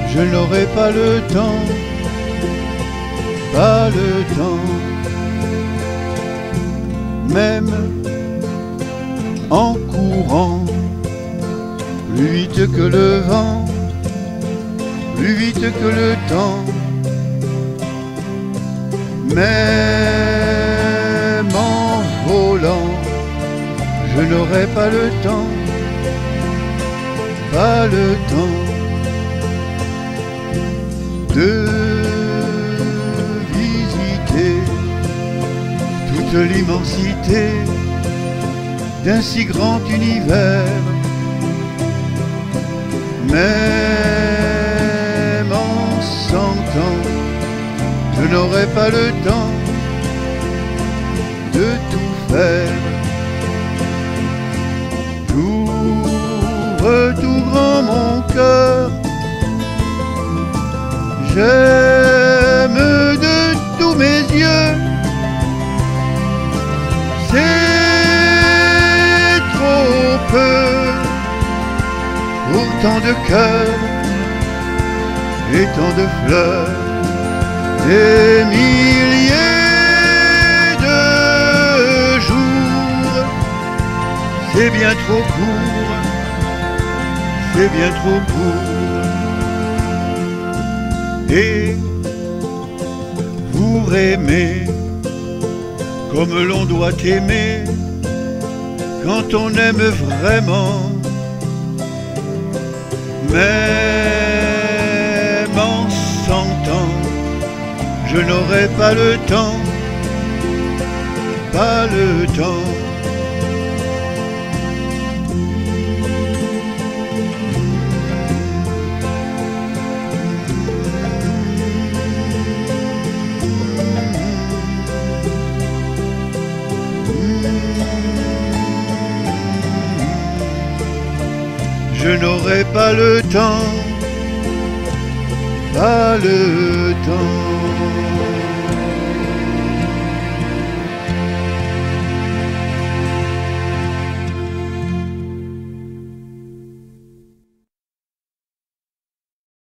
je n'aurai pas le temps, pas le temps, même en courant, plus vite que le vent, plus vite que le temps, même en volant, je n'aurai pas le temps, pas le temps de visiter toute l'immensité d'un si grand univers, même en 100 ans, je n'aurai pas le temps de tout faire. J'ouvre tout grand mon cœur, j'aime de tous mes yeux, c'est trop peu pour tant de cœurs et tant de fleurs, des milliers de jours, c'est bien trop court, c'est bien trop court. Et pour aimer comme l'on doit aimer, quand on aime vraiment, même en 100 ans, je n'aurai pas le temps, pas le temps. Je n'aurai pas le temps, pas le temps.